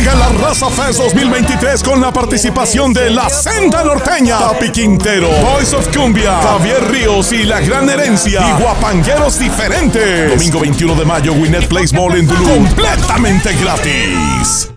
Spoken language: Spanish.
Llega la Raza Fest 2023 con la participación de La Senda Norteña, Papi Quintero, Boys of Cumbia, Javier Ríos y La Gran Herencia y Guapangueros Diferentes. Domingo 21 de mayo, Winnet Place Mall en Tulum. Completamente gratis.